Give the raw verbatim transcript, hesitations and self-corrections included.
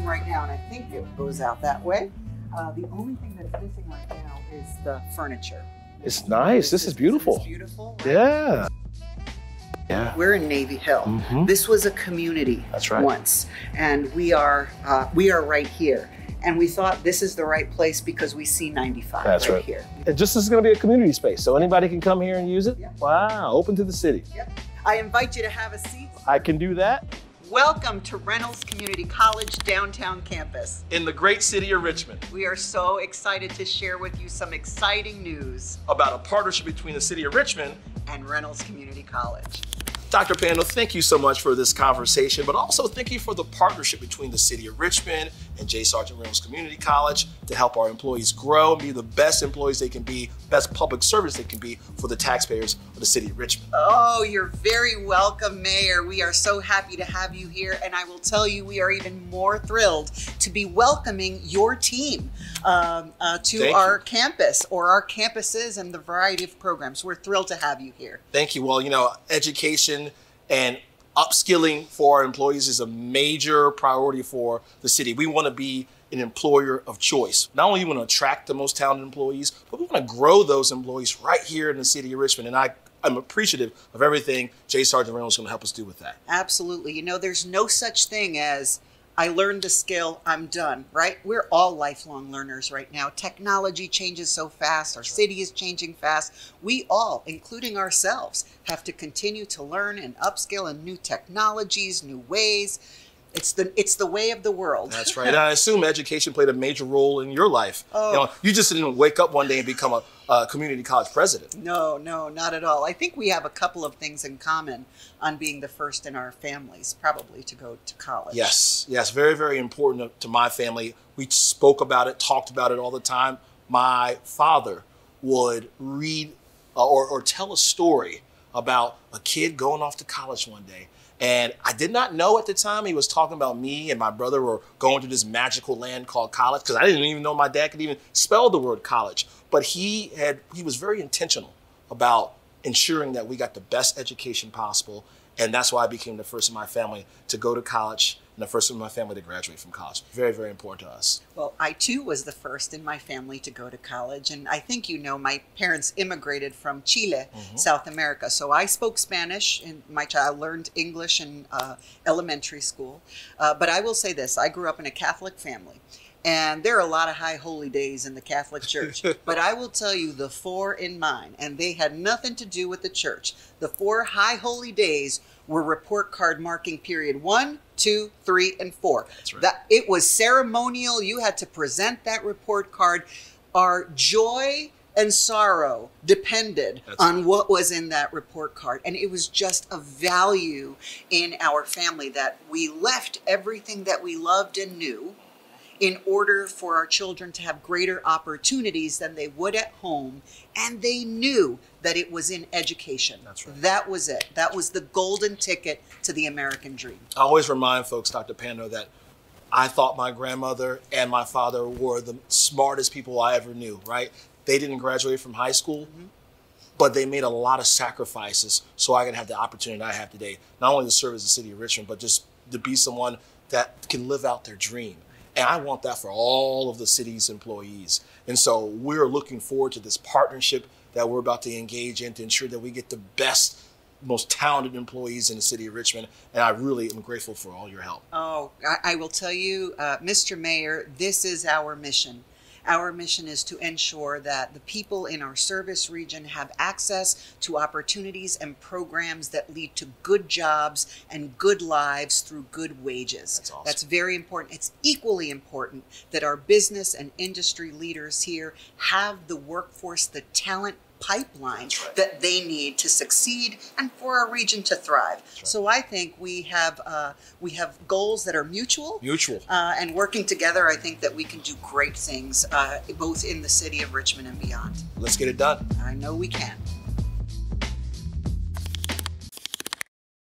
right now, and I think it goes out that way. Uh, the only thing that's missing right now is the furniture. It's nice. This, this is beautiful. This is beautiful. Right? Yeah. Yeah. We're in Navy Hill. Mm-hmm. This was a community That's right. once, and we are uh, we are right here. And we thought this is the right place because we see ninety-five That's right, right here. And just this is going to be a community space, so anybody can come here and use it. Yep. Wow, open to the city. Yep. I invite you to have a seat. I can do that. Welcome to Reynolds Community College downtown campus. In the great city of Richmond. We are so excited to share with you some exciting news About a partnership between the city of Richmond and Reynolds Community College. Doctor Pando, thank you so much for this conversation, but also thank you for the partnership between the city of Richmond and J. Sargent Reynolds Community College to help our employees grow and be the best employees they can be, best public service they can be for the taxpayers of the city of Richmond. Oh, you're very welcome, Mayor. We are so happy to have you here, and I will tell you we are even more thrilled to be welcoming your team um, uh, to Thank our you. campus or our campuses and the variety of programs. We're thrilled to have you here. Thank you. Well, you know, education and upskilling for our employees is a major priority for the city. We want to be an employer of choice. Not only do we want to attract the most talented employees, but we want to grow those employees right here in the city of Richmond. And I, I'm appreciative of everything J. Sargent Reynolds is going to help us do with that. Absolutely. You know, there's no such thing as I learned the skill, I'm done, right? We're all lifelong learners right now. Technology changes so fast. Our city is changing fast. We all, including ourselves, have to continue to learn and upskill in new technologies, new ways. It's the it's the way of the world. That's right. And I assume education played a major role in your life. Oh. You know, you just didn't wake up one day and become a, a community college president. No, no, not at all. I think we have a couple of things in common on being the first in our families, probably, to go to college. Yes, yes, very, very important to my family. We spoke about it, talked about it all the time. My father would read uh, or, or tell a story about a kid going off to college one day. And I did not know at the time he was talking about me and my brother were going to this magical land called college, because I didn't even know my dad could even spell the word college. But he had he was very intentional about ensuring that we got the best education possible. And that's why I became the first in my family to go to college and the first in my family to graduate from college. Very, very important to us. Well, I too was the first in my family to go to college. And I think you know my parents immigrated from Chile, mm-hmm. South America. So I spoke Spanish, and my child learned English in uh, elementary school. Uh, but I will say this, I grew up in a Catholic family. And there are a lot of high holy days in the Catholic Church. But I will tell you the four in mine, and they had nothing to do with the church. The four high holy days were report card marking period one, two, three, and four. That's right. That, it was ceremonial. You had to present that report card. Our joy and sorrow depended That's on right. what was in that report card. And it was just a value in our family that we left everything that we loved and knew in order for our children to have greater opportunities than they would at home. And they knew that it was in education. That's right. That was it. That was the golden ticket to the American dream. I always remind folks, Doctor Pando, that I thought my grandmother and my father were the smartest people I ever knew, right? They didn't graduate from high school, mm-hmm. but they made a lot of sacrifices so I could have the opportunity I have today, not only to serve as the city of Richmond, but just to be someone that can live out their dream. And I want that for all of the city's employees. And so we're looking forward to this partnership that we're about to engage in to ensure that we get the best, most talented employees in the city of Richmond. And I really am grateful for all your help. Oh, I, I will tell you, uh, Mister Mayor, this is our mission. Our mission is to ensure that the people in our service region have access to opportunities and programs that lead to good jobs and good lives through good wages. That's awesome. That's very important. It's equally important that our business and industry leaders here have the workforce, the talent pipeline right. that they need to succeed and for our region to thrive. Right. So I think we have uh, we have goals that are mutual. Mutual. Uh, and working together, I think that we can do great things, uh, both in the city of Richmond and beyond. Let's get it done. I know we can.